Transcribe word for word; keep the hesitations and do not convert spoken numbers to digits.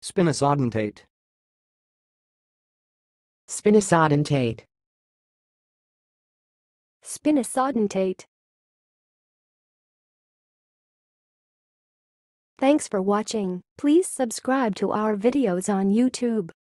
SPINOSODENTATE. SPINOSODENTATE. SPINOSODENTATE. Thanks for watching. Please subscribe to our videos on YouTube.